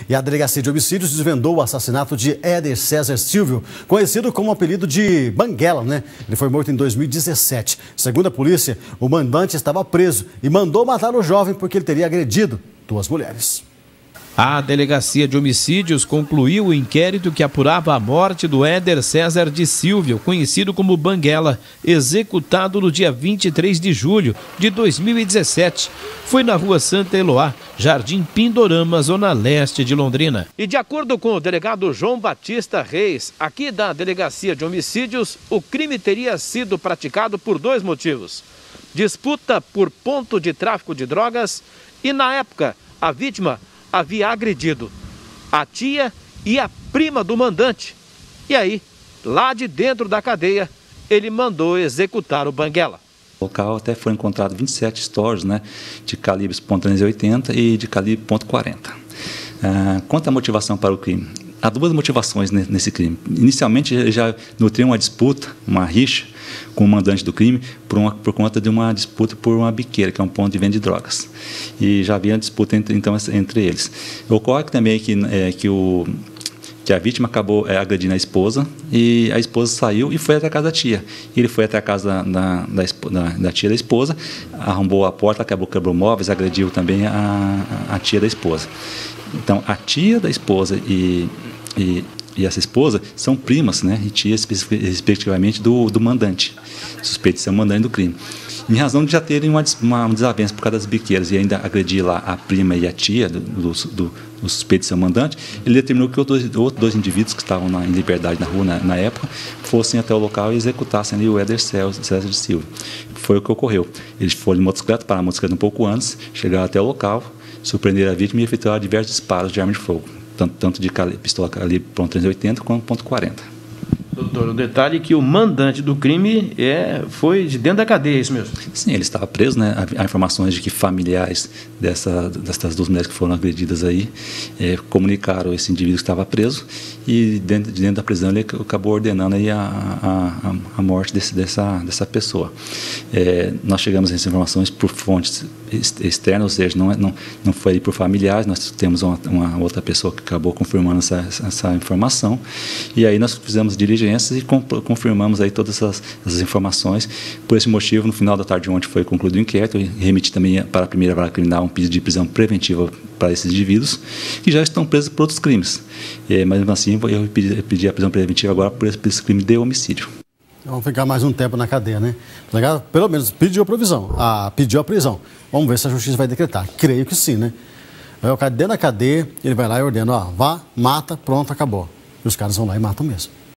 E a Delegacia de Homicídios desvendou o assassinato de Éder César Silvio, conhecido como o apelido de Banguela, né? Ele foi morto em 2017. Segundo a polícia, o mandante estava preso e mandou matar o jovem porque ele teria agredido 2 mulheres. A Delegacia de Homicídios concluiu o inquérito que apurava a morte do Éder César de Silvio, conhecido como Banguela, executado no dia 23 de julho de 2017. Foi na rua Santa Eloá, Jardim Pindorama, zona leste de Londrina. E de acordo com o delegado João Batista Reis, aqui da Delegacia de Homicídios, o crime teria sido praticado por 2 motivos. Disputa por ponto de tráfico de drogas e, na época, a vítima havia agredido a tia e a prima do mandante. E aí, lá de dentro da cadeia, ele mandou executar o Banguela. No local até foram encontrados 27 estouros, né, de calibres .380 e de calibre .40. Quanto à motivação para o crime, há 2 motivações nesse crime. Inicialmente, ele já nutria uma disputa, uma rixa com o mandante do crime por conta de uma disputa por uma biqueira, que é um ponto de venda de drogas. E já havia disputa entre eles. Ocorre também que a vítima acabou agredindo a esposa e a esposa saiu e foi até a casa da tia. Ele foi até a casa da tia da esposa, arrombou a porta, quebrou móveis, agrediu também a tia da esposa. Então, a tia da esposa e essa esposa são primas, né, e tias respectivamente do mandante, suspeito de ser o mandante do crime. Em razão de já terem uma desavença por causa das biqueiras e ainda agredir lá a prima e a tia do suspeito de ser o mandante, ele determinou que outros 2 indivíduos que estavam em liberdade na rua na época fossem até o local e executassem ali o Éder César de Silva. Foi o que ocorreu. Eles foram de motocicleta, pararam a motocicleta um pouco antes, chegaram até o local, surpreenderam a vítima e efetuaram diversos disparos de arma de fogo, tanto de pistola calibre .380 quanto .40. Doutor, o detalhe é que o mandante do crime foi de dentro da cadeia, é isso mesmo? Sim, ele estava preso, né? Há informações de que familiares dessas 2 mulheres que foram agredidas aí comunicaram esse indivíduo que estava preso e dentro da prisão ele acabou ordenando aí a morte dessa pessoa. Nós chegamos a essas informações por fontes externas, ou seja, não foi por familiares, nós temos uma outra pessoa que acabou confirmando essa informação e aí nós fizemos diligências e confirmamos aí todas essas informações. Por esse motivo, no final da tarde de ontem foi concluído o inquérito e remeti também para a primeira vara criminal um pedido de prisão preventiva para esses indivíduos que já estão presos por outros crimes. Mas mesmo assim, eu pedi a prisão preventiva agora por esse crime de homicídio. Vamos ficar mais um tempo na cadeia, né? Pelo menos pediu a prisão. Vamos ver se a justiça vai decretar. Creio que sim, né? O cara dentro da cadeia, ele vai lá e ordena, vá, mata, pronto, acabou. E os caras vão lá e matam mesmo.